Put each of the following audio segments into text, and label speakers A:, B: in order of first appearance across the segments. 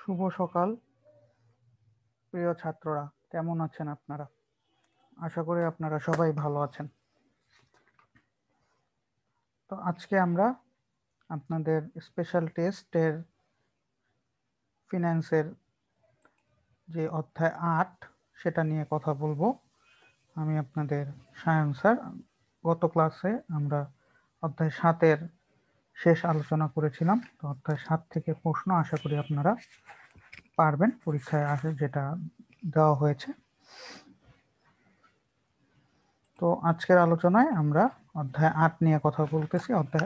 A: শুভ সকাল প্রিয় ছাত্ররা, কেমন আছেন আপনারা? আশা করি আপনারা সবাই ভালো আছেন। তো আজকে আমরা আপনাদের স্পেশাল টেস্টের ফিন্যান্সের যে অধ্যায় ৮ সেটা নিয়ে কথা বলবো। আমি আপনাদের সায়ন স্যার। গত ক্লাসে আমরা অধ্যায় ৭-এর শেষ আলোচনা করেছিলাম। তো অধ্যায় ৭ থেকে প্রশ্ন আশা করি আপনারা পারবেন, পরীক্ষায় আসে যেটা দেওয়া হয়েছে। তো আজকের আলোচনায় আমরা অধ্যায় ৮ নিয়ে কথা বলতেছি। অধ্যায়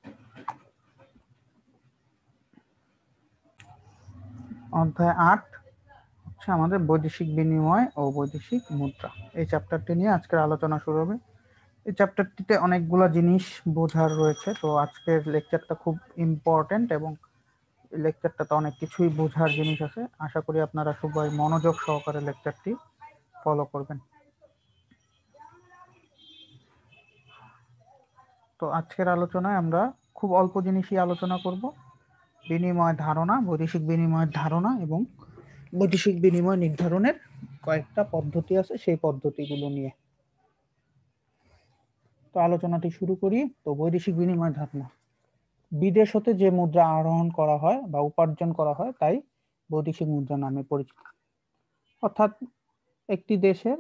A: ৮ হচ্ছে আমাদের বৈদেশিক বিনিময় ও বৈদেশিক মুদ্রা। এই চ্যাপ্টারটি নিয়ে আজকের আলোচনা শুরু হবে। এই চ্যাপ্টারটিতে অনেকগুলো জিনিস বোঝার রয়েছে। তো আজকের লেকচারটা খুব ইম্পর্টেন্ট এবং লেকচারটাতে অনেক কিছুই বোঝার জিনিস আছে। আশা করি আপনারা সবাই মনোযোগ সহকারে লেকচারটি ফলো করবেন। তো আজকের আলোচনায় আমরা খুব অল্প জিনিসই আলোচনা করব। বিনিময় ধারণা, বৈদেশিক বিনিময়ের ধারণা এবং বৈদেশিক বিনিময় নির্ধারণের কয়েকটা পদ্ধতি আছে, সেই পদ্ধতিগুলো নিয়ে। তো আলোচনাটি শুরু করি। তো বৈদেশিক বিনিময় ধারণা, বিদেশ হতে যে মুদ্রা আহরণ করা হয় বা উপার্জন করা হয় তাই বৈদেশিক মুদ্রা নামে পরিচিত। অর্থাৎ একটি দেশের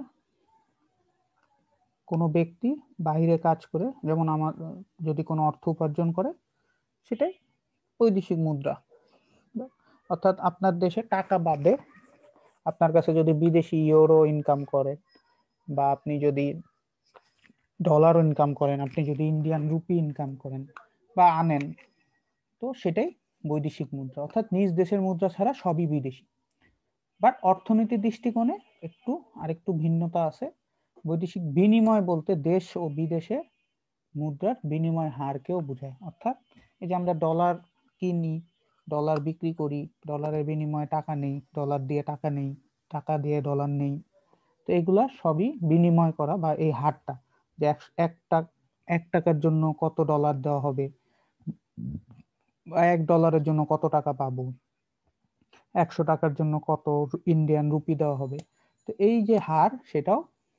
A: কোনো ব্যক্তি বাইরে কাজ করে, যেমন আমার যদি কোনো অর্থ উপার্জন করে, সেটাই বৈদেশিক মুদ্রা। অর্থাৎ আপনার দেশে টাকা বাদে আপনার কাছে যদি বিদেশি ইউরো ইনকাম করে, বা আপনি যদি ডলার ইনকাম করেন, আপনি যদি ইন্ডিয়ান রুপি ইনকাম করেন বা আনেন, তো সেটাই বৈদেশিক মুদ্রা। অর্থাৎ নিজ দেশের মুদ্রা ছাড়া সবই বিদেশি। বাট অর্থনীতির দৃষ্টিকোণে আরেকটু ভিন্নতা আছে। বৈদেশিক বিনিময় বলতে দেশ ও বিদেশে মুদ্রার বিনিময় হারকেও বোঝায়। অর্থাৎ এই যে আমরা ডলার কিনি, ডলার বিক্রি করি, ডলারের বিনিময়ে টাকা নেই, ডলার দিয়ে টাকা নেই, টাকা দিয়ে ডলার নেই, তো এগুলা সবই বিনিময় করা বা এই হারটা, যে এক টাকার জন্য কত ডলার দেওয়া হবে, বা $1 জন্য কত টাকা পাবো, 100 টাকার জন্য কত ইন্ডিয়ান রুপি দেওয়া হবে। তো এই যে হার, সেটাও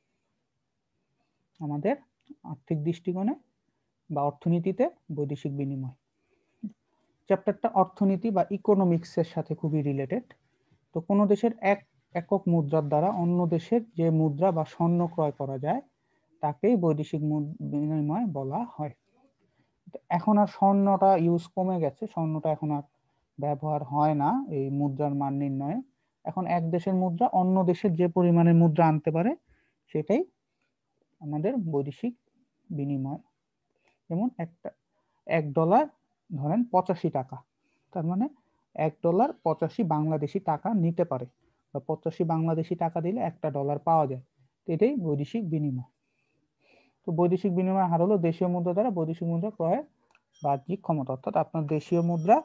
A: আমাদের আর্থিক দৃষ্টিকোণে বা অর্থনীতিতে বৈদেশিক বিনিময়। চ্যাপ্টারটা অর্থনীতি বা ইকোনমিক্সের সাথে খুবই রিলেটেড। তো কোনো দেশের একক মুদ্রার দ্বারা অন্য দেশের যে মুদ্রা বা স্বর্ণ ক্রয় করা যায় তাকেই বৈদেশিক বিনিময় বলা হয়। এখন আর স্বর্ণটা ইউজ কমে গেছে, স্বর্ণটা এখন আর ব্যবহার হয় না এই মুদ্রার মান নির্ণয়ে। এখন এক দেশের মুদ্রা অন্য দেশের যে পরিমাণে মুদ্রা আনতে পারে সেটাই আমাদের বৈদেশিক বিনিময়। যেমন $1 ধরেন 85 টাকা, তার মানে $1 85 বাংলাদেশি টাকা নিতে পারে, বা 85 বাংলাদেশি টাকা দিলে $1 পাওয়া যায়। এটাই বৈদেশিক বিনিময়। তো বৈদেশিক বিনিময় হার হলো দেশীয় মুদ্রা দ্বারা বৈদেশিক মুদ্রা ক্রয়ের বাহ্যিক ক্ষমতা। অর্থাৎ আপনার দেশীয় মুদ্রা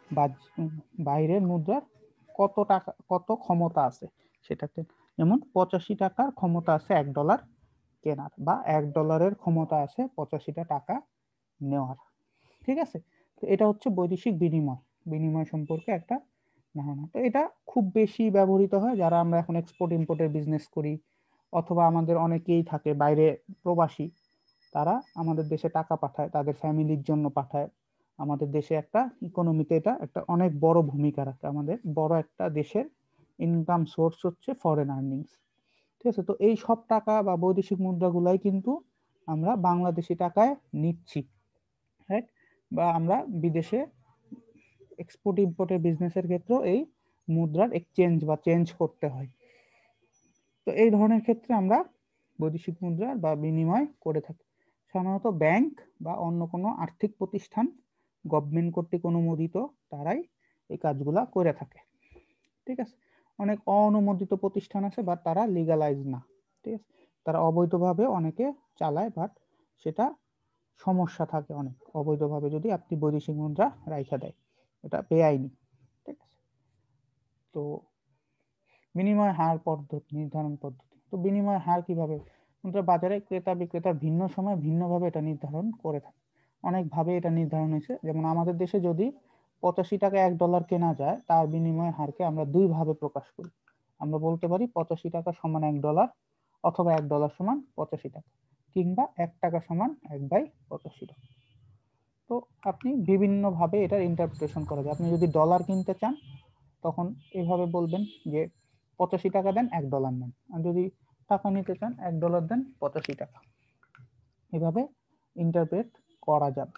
A: বাইরের মুদ্রার কত টাকা, কত ক্ষমতা আছে সেটাতে। যেমন 85 টাকার ক্ষমতা আছে $1 কেনার, বা $1 ক্ষমতা আছে 85টা টাকা নেওয়ার। ঠিক আছে? তো এটা হচ্ছে বৈদেশিক বিনিময় সম্পর্কে একটা ধারণা। তো এটা খুব বেশি ব্যবহৃত হয় যারা আমরা এখন এক্সপোর্ট ইম্পোর্টের বিজনেস করি, অথবা আমাদের অনেকেই থাকে বাইরে প্রবাসী, তারা আমাদের দেশে টাকা পাঠায়, তাদের ফ্যামিলির জন্য পাঠায়। আমাদের দেশে একটা ইকোনমিতে এটা একটা অনেক বড় ভূমিকা রাখে। আমাদের বড় একটা দেশের ইনকাম সোর্স হচ্ছে ফরেন আর্নিংস। ঠিক আছে? তো এই সব টাকা বা বৈদেশিক মুদ্রাগুলাই কিন্তু আমরা বাংলাদেশি টাকায় নিচ্ছি, রাইট? বা আমরা বিদেশে এক্সপোর্ট ইম্পোর্টের বিজনেসের ক্ষেত্রেও এই মুদ্রার এক্সচেঞ্জ বা চেঞ্জ করতে হয়। তো এই ধরনের ক্ষেত্রে আমরা বৈদেশিক মুদ্রার বা বিনিময় করে থাকি। সাধারণত ব্যাংক বা অন্য কোনো আর্থিক প্রতিষ্ঠান, গভর্নমেন্ট কর্তৃক অনুমোদিত, তারাই এই কাজগুলা করে থাকে। ঠিক আছে? অনেক অননুমোদিত প্রতিষ্ঠান আছে, বা তারা লিগালাইজ না। ঠিক আছে? তারা অবৈধভাবে অনেকে চালায়, বাট সেটা সমস্যা থাকে অনেক, অবৈধভাবে যদি আপনি বৈদেশিক মুদ্রা রাইখা দেয়, এটা বেআইনি। ঠিক আছে? তো বিনিময় হার নির্ধারণ পদ্ধতি। তো বিনিময় হার কিভাবে? মুদ্রা বাজারে ক্রেতা বিক্রেতা ভিন্ন সময় ভিন্নভাবে এটা নির্ধারণ করে থাকে। অনেকভাবে এটা নির্ধারণ হয়েছে। যেমন আমাদের দেশে যদি 85 টাকা $1 কেনা যায়, তার বিনিময় হারকে আমরা দুই ভাবে প্রকাশ করি। আমরা বলতে পারি 85 টাকা সমান $1, অথবা $1 সমান 85 টাকা, কিংবা 1 টাকা সমান 1/85 টাকা। তো আপনি বিভিন্ন ভাবে এটার ইন্টারপ্রিটেশন করা যায়। আপনি যদি ডলার কিনতে চান তখন এভাবে বলবেন যে 85 টাকা দেন $1 নেন, আর যদি টাকা নিতে চান $1 দেন 85 টাকা। এভাবে ইন্টারপ্রেট করা যাবে।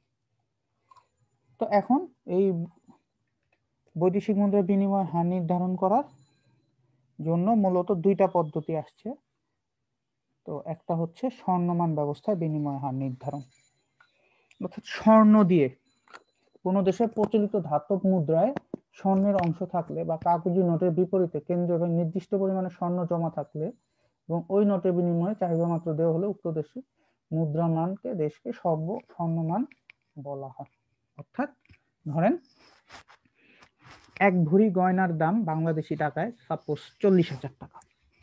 A: তো এখন এই বৈদেশিক মুদ্রার বিনিময় হার নির্ধারণ করার জন্য মূলত দুইটা পদ্ধতি আসছে। তো একটা হচ্ছে স্বর্ণমান ব্যবস্থায় বিনিময় হার নির্ধারণ, অর্থাৎ স্বর্ণ দিয়ে কোন দেশের প্রচলিত ধাতব মুদ্রায় স্বর্ণের অংশ থাকলে বা কাগজি নোটের বিপরীতে কেন্দ্রীয় এবং নির্দিষ্ট পরিমাণে স্বর্ণ জমা থাকলে এবং ওই নোটের বিনিময়ে চাহিদা মাত্র দেওয়া হলে উক্ত দেশের মুদ্রামানকে দেশকে স্বর্ণমান বলা হয়। অর্থাৎ ধরেন 1 ভরি গয়নার দাম বাংলাদেশি টাকায় সাপোজ 40,000 টাকা,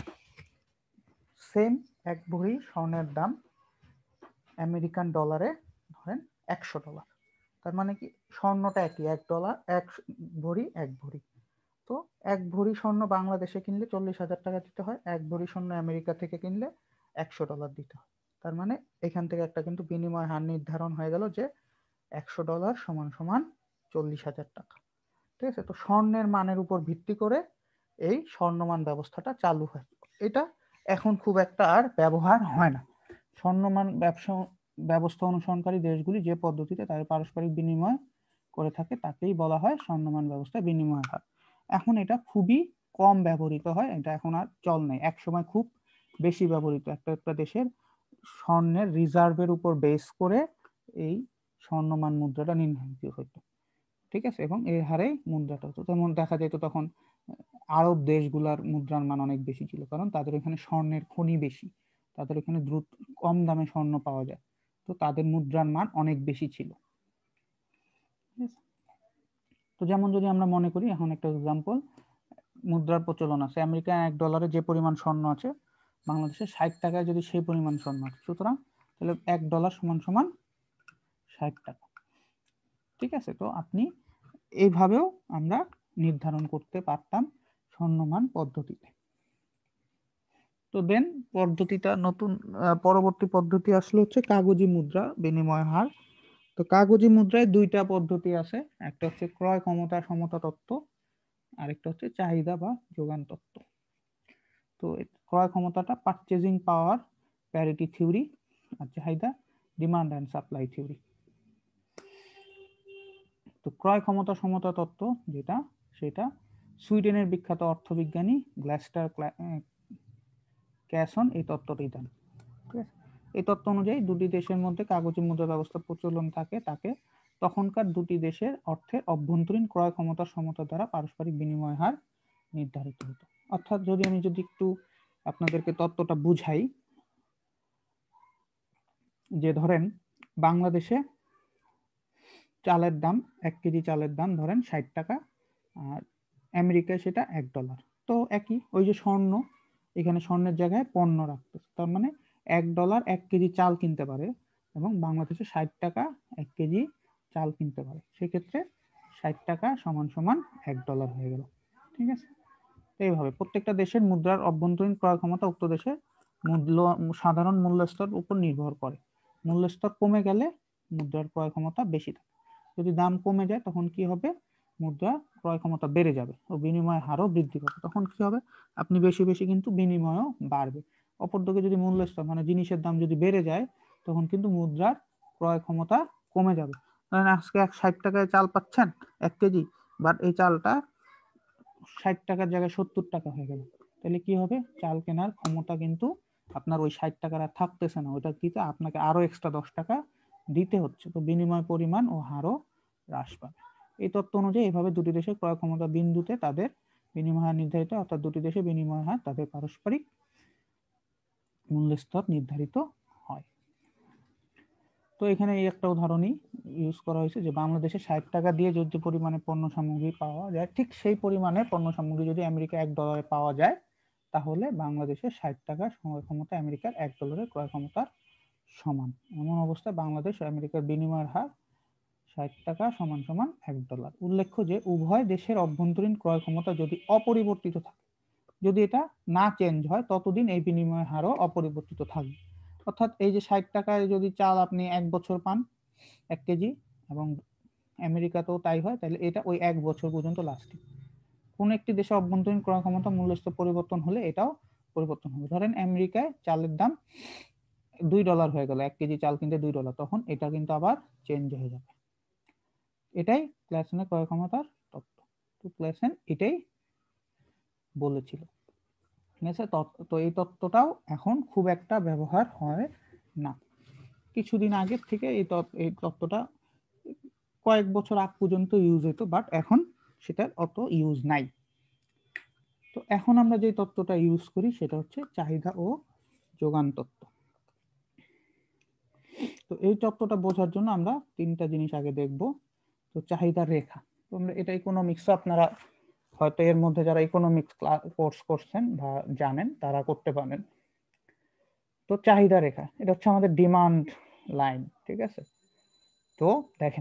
A: সেম 1 ভরি স্বর্ণের দাম আমেরিকান ডলারে ধরেন $100। তার মানে কি স্বর্ণটা একই, $1, 1 ভরি 1 ভরি। তো 1 ভরি স্বর্ণ বাংলাদেশে কিনলে 40,000 টাকা দিতে হয়, 1 ভরি স্বর্ণ আমেরিকা থেকে কিনলে $100 দিতে হয়। তার মানে এখান থেকে একটা কিন্তু বিনিময় হার নির্ধারণ হয়ে গেল যে $100 সমান সমান 40,000 টাকা। ঠিক আছে, তো স্বর্ণের মানের উপর ভিত্তি করে এই স্বর্ণমান ব্যবস্থাটা চালু হয়। এটা এখন খুব একটা আর ব্যবহার হয় না। স্বর্ণমান ব্যবস্থা অনুসরণকারী দেশগুলি যে পদ্ধতিতে তাদের পারস্পরিক বিনিময় করে থাকে তাকেই বলা হয় স্বর্ণমান ব্যবস্থা বিনিময় হার। এখন এটা খুবই কম ব্যবহৃত হয়, এটা এখন আর চল নেই। এক সময় খুব বেশি ব্যবহৃত, একটা একটা দেশের স্বর্ণের রিজার্ভের উপর বেস করে এই স্বর্ণমান মুদ্রাটা নির্ধারিত হতো। ঠিক আছে, এবং এর হারে মুদ্রাটা হতো। যেমন দেখা যেত তখন আরব দেশগুলার মুদ্রার মান অনেক বেশি ছিল, কারণ তাদের এখানে স্বর্ণের খনি বেশি, তাদের এখানে দ্রুত কম দামে স্বর্ণ পাওয়া যায়, তো তাদের মুদ্রার মান অনেক বেশি ছিল। তো যেমন যদি আমরা মনে করি, এখন একটা এক্সাম্পল, মুদ্রার প্রচলন আছে, আমেরিকান $1 যে পরিমাণ স্বর্ণ আছে বাংলাদেশে 60 টাকায় যদি সেই পরিমাণ স্বর্ণ আছে, সুতরাং তাহলে $1 সমান সমান 60 টাকা। ঠিক আছে, তো আপনি এইভাবেও আমরা নির্ধারণ করতে পারতাম স্বর্ণমান পদ্ধতিতে। তো দেন পদ্ধতিটা নতুন পরবর্তী পদ্ধতি আসলে হচ্ছে কাগজি মুদ্রা বিনিময় হার। তো কাগজি মুদ্রায় দুইটা পদ্ধতি আছে, একটা হচ্ছে ক্রয় ক্ষমতা সমতা তত্ত্ব, আরেকটা হচ্ছে চাহিদা বা যোগান তত্ত্ব। তো ক্রয় ক্ষমতাটা পারচেজিং পাওয়ার প্যারিটি থিওরি, আর চাহিদা ডিমান্ড অ্যান্ড সাপ্লাই থিওরি। তো ক্রয় ক্ষমতা সমতা তত্ত্ব যেটা, সেটা সুইডেনের বিখ্যাত অর্থবিজ্ঞানী গ্ল্যাস্টার ক্যাসন এই তত্ত্বটি দেন। ঠিক আছে, এই তত্ত্ব অনুযায়ী দুটি দেশের মধ্যে কাগজি মুদ্রা ব্যবস্থা প্রচলন থাকে তাকে তখনকার দুটি দেশের অর্থের অভ্যন্তরীণ ক্রয় ক্ষমতার সমতা দ্বারা পারস্পরিক বিনিময় হার নির্ধারিত হতো। অর্থাৎ যদি একটু আপনাদেরকে তত্ত্বটা বুঝাই, যে ধরেন বাংলাদেশে চালের দাম 1 কেজি চালের দাম ধরেন 60 টাকা, আর আমেরিকায় সেটা $1। তো একই, ওই যে স্বর্ণ, এখানে স্বর্ণের জায়গায় পণ্য রাখতেছে, তার মানে $1 1 কেজি চাল কিনতে পারে, এবং বাংলাদেশে 60 টাকা 1 কেজি চাল কিনতে পারে, সেক্ষেত্রে 60 টাকা সমান সমান $1 হয়ে গেল। ঠিক আছে, এইভাবে প্রত্যেকটা দেশের মুদ্রার অভ্যন্তরীণ ক্রয় ক্ষমতা উক্ত দেশের মূল্য সাধারণ মূল্যস্তর উপর নির্ভর করে। মূল্যস্তর কমে গেলে মুদ্রার ক্রয় ক্ষমতা বেশি থাকে, যদি দাম কমে যায় তখন কি হবে, মুদ্রা ক্রয় ক্ষমতা বেড়ে যাবে ও বিনিময় হারও বৃদ্ধি পাবে, তখন কি হবে, আপনি বেশি বেশি কিন্তু বিনিময়ও বাড়বে। অপরদিকে যদি মূল্যস্তর মানে জিনিসের দাম যদি বেড়ে যায়, তখন কিন্তু মুদ্রার ক্রয় ক্ষমতা কমে যাবে। ধরেন আজকে 60 টাকায় চাল পাচ্ছেন 1 কেজি, বাট এই চালটা 60 টাকার জায়গায় 70 টাকা হয়ে গেল, তাহলে কি হবে, চাল কেনার ক্ষমতা কিন্তু আপনার ওই 60 টাকার আর থাকতেছে না, ওটা দিতে আপনাকে আরো এক্সট্রা 10 টাকা দিতে হচ্ছে, তো বিনিময় পরিমাণ ও হারও হ্রাস পাবে। এই তত্ত্ব অনুযায়ী এভাবে দুটি দেশের ক্রয় ক্ষমতা বিন্দুতে তাদের বিনিময় হার নির্ধারিত, অর্থাৎ দুটি দেশের বিনিময় হার তাদের পারস্পরিক মূল্যস্তর নির্ধারিত হয়। তো এখানে এই একটা উদাহরণই ইউজ করা হয়েছে যে বাংলাদেশে 60 টাকা দিয়ে যে পরিমাণে পণ্য সামগ্রী পাওয়া যায়, ঠিক সেই পরিমাণে পণ্য সামগ্রী যদি আমেরিকা $1 পাওয়া যায়, তাহলে বাংলাদেশের 60 টাকার ক্রয় ক্ষমতা আমেরিকার $1 ক্রয় ক্ষমতার সমান। এমন অবস্থায় বাংলাদেশ ও আমেরিকার বিনিময়ের হার টাকা সমান সমান $1। উল্লেখ্য যে উভয় দেশের অভ্যন্তরীণ ক্রয় ক্ষমতা যদি অপরিবর্তিত থাকে, যদি এটা না চেঞ্জ হয় ততদিন এই বিনিময় হারও অপরিবর্তিত থাকবে। অর্থাৎ এই যে 60 টাকায় যদি চাল আপনি 1 বছর পান 1 কেজি, এবং আমেরিকাতেও তাই হয়, তাহলে এটা ওই 1 বছর পর্যন্ত লাস্টিং। কোন একটি দেশে অভ্যন্তরীণ ক্রয় ক্ষমতা মূল্যস্ফীতি পরিবর্তন হলে এটাও পরিবর্তন হবে। ধরেন আমেরিকায় চালের দাম $2 হয়ে গেল, 1 কেজি চাল কিনতে $2, তখন এটা কিন্তু আবার চেঞ্জ হয়ে যাবে। এটাই ক্লাসেনের ক্রয় ক্ষমতার তত্ত্ব। তো ক্লাসেন এটাই বলেছিল, ঠিক আছে। তো এই তত্ত্বটাও এখন খুব একটা ব্যবহার হয় না। কিছুদিন আগের থেকে এই তত্ত্বটা কয়েক বছর আগ পর্যন্ত ইউজ হতো, বাট এখন সেটার অত ইউজ নাই। তো এখন আমরা যে তত্ত্বটা ইউজ করি সেটা হচ্ছে চাহিদা ও যোগান তত্ত্ব। তো এই তত্ত্বটা বোঝার জন্য আমরা 3টা জিনিস আগে দেখব। তো চাহিদা রেখা, তো আমরা এটা ইকোনমিক্স, আপনারা হয়তো এর মধ্যে যারা ইকোনমিক্স কোর্স করছেন বা জানেন তারা করতে পারেন। তো চাহিদা রেখা এটা হচ্ছে আমাদের ডিমান্ড লাইন, ঠিক আছে। তো দেখেন,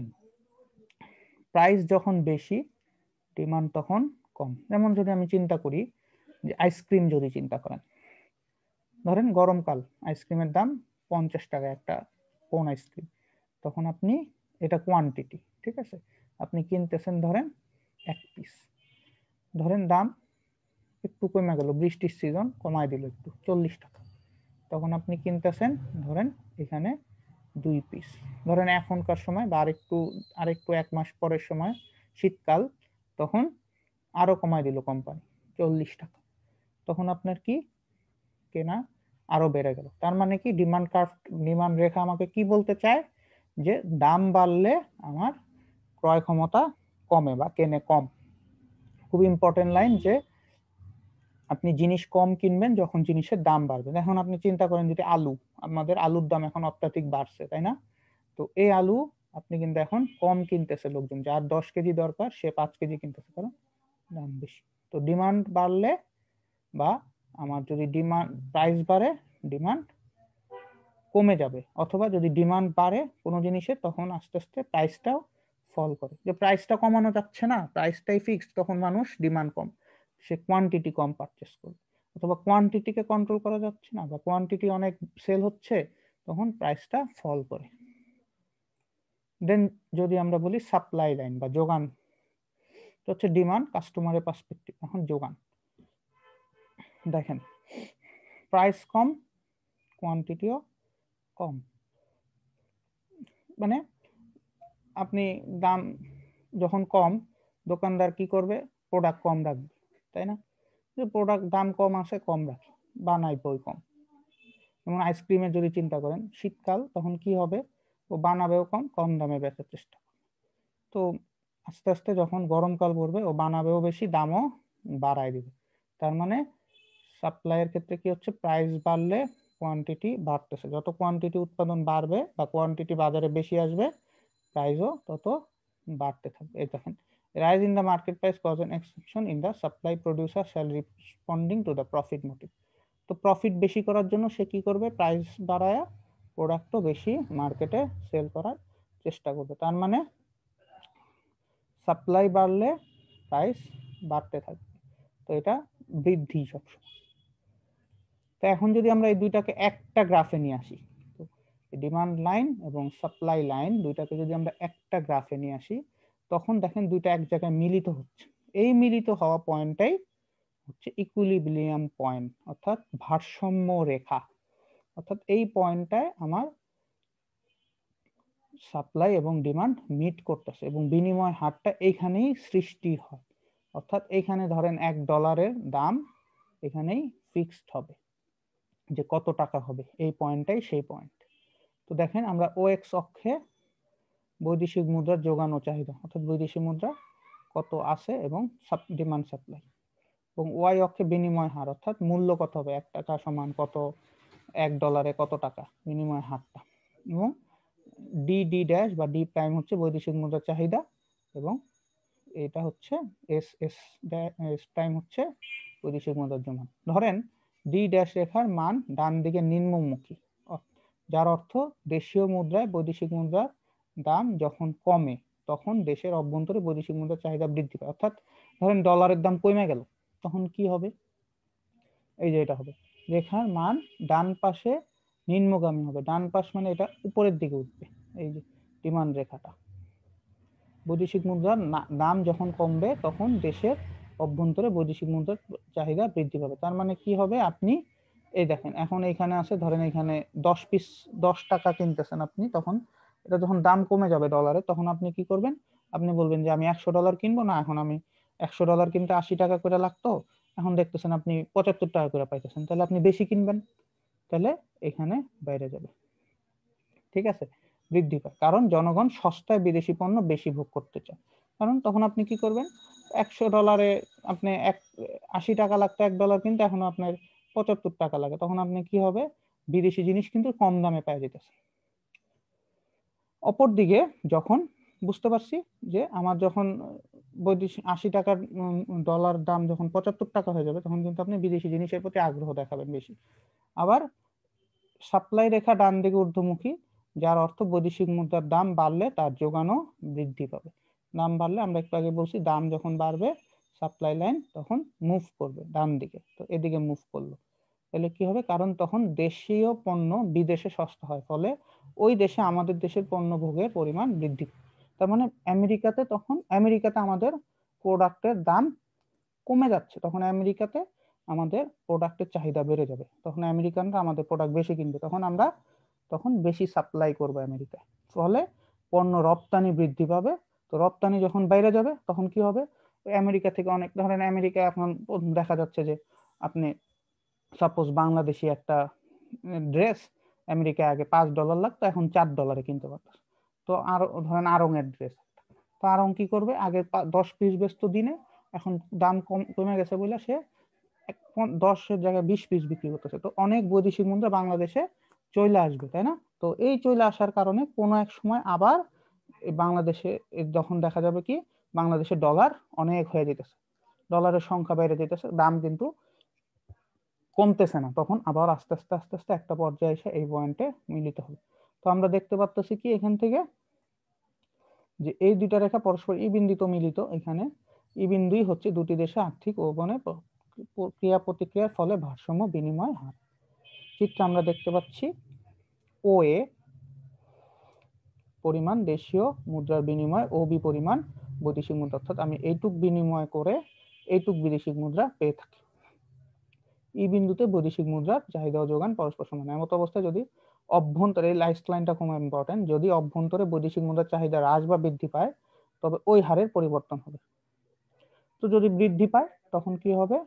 A: প্রাইস যখন বেশি ডিমান্ড তখন কম। যেমন যদি আমি চিন্তা করি যে আইসক্রিম, যদি চিন্তা করেন, ধরেন গরমকাল আইসক্রিমের দাম 50 টাকা একটা কোন আইসক্রিম, তখন আপনি এটা কোয়ান্টিটি, ঠিক আছে, আপনি কিনতেছেন ধরেন 1 পিস, ধরেন দাম একটু কমে গেল, বৃষ্টির সিজন কমায় দিল একটু 40 টাকা, তখন আপনি কিনতেছেন ধরেন এখানে 2 পিস। ধরেন এখনকার সময় বা আরেকটু 1 মাস পরের সময় শীতকাল, তখন আরো কমায় দিল কোম্পানি 40 টাকা, তখন আপনার কি কেনা আরো বেড়ে গেল। তার মানে কি ডিমান্ড রেখা আমাকে কি বলতে চায়, যে দাম বাড়লে আমার ক্রয় ক্ষমতা কমে বা কেনে কম। খুব ইম্পর্টেন্ট লাইন, যে আপনি জিনিস কম কিনবেন যখন জিনিসের দাম বাড়বে। এখন আপনি চিন্তা করেন যদি আমাদের আলুর দাম এখন অত্যাধিক বাড়ছে, তাই না? তো এই আলু আপনি কিন্তু এখন কম কিনতেছে লোকজন, যার 10 কেজি দরকার সে 5 কেজি কিনতেছে, কারণ দাম বেশি। তো ডিমান্ড বাড়লে বা আমার যদি প্রাইস বাড়ে, ডিমান্ড কমে যাবে, অথবা যদি ডিমান্ড বাড়ে কোনো জিনিসের, তখন আস্তে আস্তে প্রাইসটাও ফল করে। যে প্রাইসটা কমানো যাচ্ছে না, প্রাইসটাই ফিক্সড, তখন মানুষ ডিমান্ড কম, সে কোয়ান্টিটি কম পারচেস করবে। অথবা কোয়ান্টিটিকে কন্ট্রোল করা যাচ্ছে না বা কোয়ান্টিটি অনেক সেল হচ্ছে, তখন প্রাইসটা ফল করে। দেন যদি আমরা বলি সাপ্লাই লাইন বা যোগান, তো হচ্ছে ডিমান্ড কাস্টমারের পার্সপেক্টিভ। এখন যোগান দেখেন, প্রাইস কম কোয়ান্টিটিও কম, মানে আপনি দাম যখন কম, দোকানদার কি করবে, প্রোডাক্ট কম রাখবে, তাই না? যে প্রোডাক্ট দাম কম আসে কম রাখে, বানাই বই কম। যেমন আইসক্রিমের যদি চিন্তা করেন, শীতকাল তখন কি হবে, ও বানাবেও কম, কম দামে বেচার চেষ্টা করবে। তো আস্তে আস্তে যখন গরমকাল পড়বে, ও বানাবেও বেশি, দামও বাড়ায় দিবে। তার মানে সাপ্লাইয়ের ক্ষেত্রে কি হচ্ছে, প্রাইস বাড়লে কোয়ান্টিটি বাড়তেছে, যত কোয়ান্টিটি উৎপাদন বাড়বে বা কোয়ান্টিটি বাজারে বেশি আসবে, প্রাইসও তত বাড়তে থাকবে। এই দেখেন, rise in the market price cause an exception in the supply, producer shall responding to the profit motive। তো প্রফিট বেশি করার জন্য সে কি করবে, প্রাইস বাড়ায়া প্রোডাক্টও বেশি মার্কেটে সেল করার চেষ্টা করবে। তার মানে সাপ্লাই বাড়লে প্রাইস বাড়তে থাকবে, তো এটা বৃদ্ধি সবসময়। তো এখন যদি আমরা এই দুইটাকে একটা গ্রাফে নিয়ে আসি, তো ডিমান্ড লাইন এবং সাপ্লাই লাইন দুইটাকে যদি আমরা একটা গ্রাফে নিয়ে আসি, তখন দেখেন দুইটা এক জায়গায় মিলিত হচ্ছে। এই মিলিত হওয়া পয়েন্টটাই হচ্ছে ইকুইলিব্রিয়াম পয়েন্ট, অর্থাৎ ভারসাম্য রেখা। অর্থাৎ এই পয়েন্টটায় আমার সাপ্লাই এবং ডিমান্ড মিট করতেছে এবং বিনিময় হারটা এইখানেই সৃষ্টি হয়। অর্থাৎ এইখানে ধরেন $1 দাম এখানেই ফিক্সড হবে, যে কত টাকা হবে, এই পয়েন্টটাই সেই পয়েন্ট। তো দেখেন আমরা OX অক্ষে বৈদেশিক মুদ্রার যোগান ও চাহিদা, অর্থাৎ বৈদেশিক মুদ্রা কত আছে এবং ডিমান্ড সাপ্লাই, এবং ওয়াই অক্ষে বিনিময় হার, অর্থাৎ মূল্য কত হবে, 1 টাকা সমান কত, $1 কত টাকা বিনিময় হারটা, এবং ডি ড্যাশ বা ডি প্রাইম হচ্ছে বৈদেশিক মুদ্রার চাহিদা, এবং এটা হচ্ছে এস প্রাইম হচ্ছে বৈদেশিক মুদ্রার যোগান। ধরেন ডি ড্যাশ রেখার মান ডান দিকে নিম্নমুখী, যার অর্থ দেশীয় মুদ্রায় বৈদেশিক মুদ্রার দাম যখন কমে তখন দেশের অভ্যন্তরে বৈদেশিক মুদ্রার চাহিদা বৃদ্ধি পায়। অর্থাৎ ধরেন ডলারের দাম কমে গেল, তখন কি হবে, এই যে এটা হবে, রেখার মান ডান পাশে নিম্নগামী হবে। ডান পাশ মানে এটা উপরের দিকে উঠবে, এই যে ডিমান্ড রেখাটা। বৈদেশিক মুদ্রার দাম যখন কমবে তখন দেশের অভ্যন্তরে বৈদেশিক মুদ্রার চাহিদা বৃদ্ধি পাবে। তার মানে কি হবে, আপনি এই দেখেন এখন এখানে আছে, ধরেন এখানে 10 পিস 10 টাকা কিনতেছেন আপনি, তখন এটা যখন দাম কমে যাবে ডলারে, তখন আপনি কি করবেন, আপনি বলবেন যে আমি $100 কিনবো না, এখন আমি $100 কিনতে 80 টাকা করে লাগতো, এখন দেখতেছেন আপনি 75 টাকা করে পাইতেছেন, তাহলে আপনি বেশি কিনবেন, তাহলে এখানে বাইরে যাবে। ঠিক আছে, বৃদ্ধি পায়, কারণ জনগণ সস্তায় বিদেশি পণ্য বেশি ভোগ করতে চায়। কারণ তখন আপনি কি করবেন, $100 আপনি 80 টাকা লাগতো $1 কিনতে, এখন আপনার 75 টাকা লাগে, তখন আপনি কি হবে, বিদেশি জিনিস কিন্তু কম দামে পাওয়া যেতেছে। অপরদিকে যখন বুঝতে পারছি যে আমার যখন বৈদেশিক 80 টাকার ডলার দাম যখন 75 টাকা হয়ে যাবে, তখন কিন্তু আপনি বিদেশি জিনিসের প্রতি আগ্রহ দেখাবেন বেশি। আবার সাপ্লাই রেখা ডান দিকে ঊর্ধ্বমুখী, যার অর্থ বৈদেশিক মুদ্রার দাম বাড়লে তার যোগানও বৃদ্ধি পাবে। দাম বাড়লে, আমরা একটু আগে বলছি, দাম যখন বাড়বে সাপ্লাই লাইন তখন মুভ করবে ডান দিকে, তো এদিকে মুভ করলো, তাহলে কি হবে, কারণ তখন দেশীয় পণ্য বিদেশে সস্তা হয়, ফলে ওই দেশে আমাদের দেশের পণ্য ভোগের পরিমাণ বৃদ্ধি পায়। তার মানে আমেরিকাতে আমাদের প্রোডাক্টের দাম কমে যাচ্ছে, তখন আমেরিকাতে আমাদের প্রোডাক্টের চাহিদা বেড়ে যাবে, তখন আমেরিকানরা আমাদের প্রোডাক্ট বেশি কিনবে, তখন বেশি সাপ্লাই করবে আমেরিকায়, ফলে পণ্য রপ্তানি বৃদ্ধি পাবে। তো রপ্তানি যখন বাইরে যাবে তখন কি হবে, আমেরিকা থেকে অনেক, ধরেন আমেরিকা এখন দেখা যাচ্ছে যে আপনি সাপোজ বাংলাদেশি একটা ড্রেস আমেরিকায় আগে $5 লাগতো, এখন $4 কিনতে পারতেছে। তো আর ধরেন আড়ং এর ড্রেস, তো আড়ং কি করবে, আগে 10 পিস বেচতো দিনে, এখন দাম কমে গেছে বলে সে 10-এর জায়গায় 20 পিস বিক্রি করতেছে। তো অনেক বৈদেশিক মুদ্রা বাংলাদেশে চলে আসবে, তাই না? তো এই চলে আসার কারণে কোনো এক সময় আবার বাংলাদেশে যখন দেখা যাবে কি, বাংলাদেশের ডলার অনেক হয়ে যেতেছে, ডলারের সংখ্যা বেড়ে যেতেছে, দাম কিন্তু কমতেছে না, তখন আবার আস্তে আস্তে আস্তে আস্তে একটা পর্যায়ে এসে এই পয়েন্টে মিলিত হবে। তো আমরা দেখতে পাচ্ছি কি এখান থেকে, যে এই দুইটা রেখা পরস্পর ই বিন্দুতে মিলিত, এখানে ই বিন্দুই হচ্ছে দুটি দেশে আর্থিক ও ক্রিয়া প্রতিক্রিয়ার ফলে ভারসাম্য বিনিময় হার। চিত্রে আমরা দেখতে পাচ্ছি ও এ পরিমাণ দেশীয় মুদ্রার বিনিময়, ও বি পরিমাণ বৈদেশিক মুদ্রা, অর্থাৎ আমি এইটুক বিনিময় করে এইটুক বিদেশি মুদ্রা পেয়ে থাকি। এই বিন্দুতে বৈদেশিক মুদ্রার চাহিদা ও যোগান পরস্পর সমান। এমত অবস্থায় যদি অভ্যন্তরে, এই লাস্ট লাইনটা খুব ইম্পর্টেন্ট, যদি অভ্যন্তরে বৈদেশিক মুদ্রার চাহিদা হ্রাস বা বৃদ্ধি পায়, তবে ওই হারের পরিবর্তন হবে। তো যদি বৃদ্ধি পায় তখন কি হবে,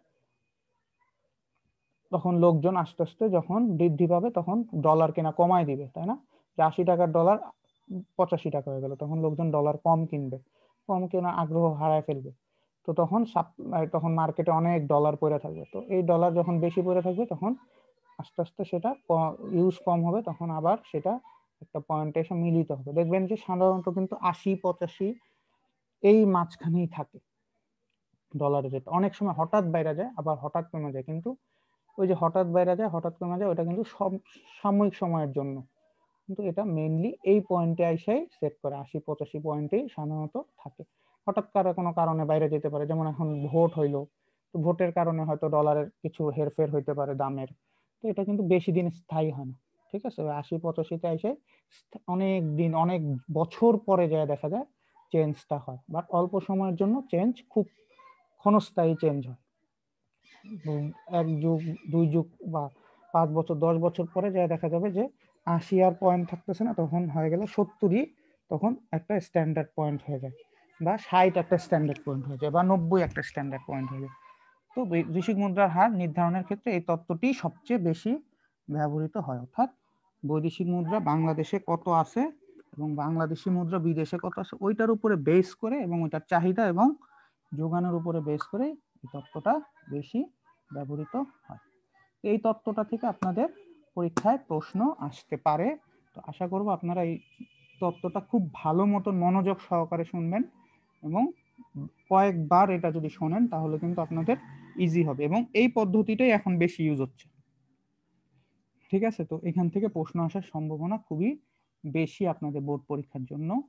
A: তখন লোকজন আস্তে আস্তে যখন বৃদ্ধি পাবে তখন ডলার কেনা কমায় দিবে, তাই না? যে 80 টাকার ডলার 85 টাকা হয়ে গেল, তখন লোকজন ডলার কম কিনবে, কম কেনা আগ্রহ হারায় ফেলবে। তো তখন মার্কেটে অনেক ডলার পড়ে থাকবে, তো এই ডলার যখন বেশি পড়ে থাকবে তখন আস্তে আস্তে সেটা ইউজ কম হবে, তখন আবার সেটা একটা পয়েন্টে এসে মিলিত হবে। দেখবেন যে সাধারণত কিন্তু 80-85 এই মাঝখানেই থাকে ডলারের রেট, অনেক সময় হঠাৎ বাইরে যায় আবার হঠাৎ কমে যায়, কিন্তু ওই যে হঠাৎ বাইরে যায় হঠাৎ কমে যায়, ওটা কিন্তু সব সাময়িক সময়ের জন্য, কিন্তু এটা মেইনলি এই পয়েন্টে আইসাই সেট করে, 80-85 পয়েন্টেই সাধারণত থাকে। হঠাৎ কোনো কারণে বাইরে যেতে পারে, যেমন এখন ভোট হইলো, তো ভোটের কারণে হয়তো ডলারের কিছু হেরফের হইতে পারে দামের, তো এটা কিন্তু বেশি দিন স্থায়ী হয় না। ঠিক আছে, 80-85-তে এসে অনেক দিন, অনেক বছর পরে যায় দেখা যায় চেঞ্জটা হয়, বাট অল্প সময়ের জন্য চেঞ্জ, খুব ক্ষণস্থায়ী চেঞ্জ হয়। 1 যুগ 2 যুগ বা 5 বছর 10 বছর পরে যা দেখা যাবে যে 80 আর পয়েন্ট থাকতেছে না, তখন হয়ে গেল 70ই, তখন একটা স্ট্যান্ডার্ড পয়েন্ট হয়ে যায়, বা 60 একটা স্ট্যান্ডার্ড পয়েন্ট হয়ে যায়, বা 90 একটা স্ট্যান্ডার্ড পয়েন্ট হয়ে যায়। তো বৈদেশিক মুদ্রার হার নির্ধারণের ক্ষেত্রে এই তত্ত্বটি সবচেয়ে বেশি ব্যবহৃত হয়, অর্থাৎ বৈদেশিক মুদ্রা বাংলাদেশে কত আছে এবং বাংলাদেশি মুদ্রা বিদেশে কত আছে ওইটার উপরে বেস করে, এবং ওইটার চাহিদা এবং যোগানের উপরে বেস করে এই তত্ত্বটা বেশি ব্যবহৃত হয়। এই তত্ত্বটা থেকে আপনাদের পরীক্ষায় প্রশ্ন আসতে পারে। তো আশা করব আপনারা এই তত্ত্বটা খুব ভালো মতন মনোযোগ সহকারে শুনবেন, এবং কয়েকবার এটা যদি শোনেন তাহলে কিন্তু আপনাদের ইজি হবে, এবং এই পদ্ধতিটাই এখন বেশি ইউজ হচ্ছে। ঠিক আছে, তো এখান থেকে প্রশ্ন আসার সম্ভাবনা খুবই বেশি আপনাদের বোর্ড পরীক্ষার জন্য।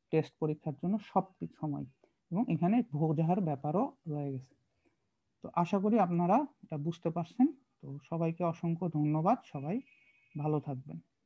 A: টেস্ট পরীক্ষার জন্য সব সময়, এবং এখানে বোঝার ব্যাপারও রয়ে গেছে। তো আশা করি আপনারা এটা বুঝতে পারছেন। তো সবাইকে অসংখ্য ধন্যবাদ, সবাই ভালো থাকবেন।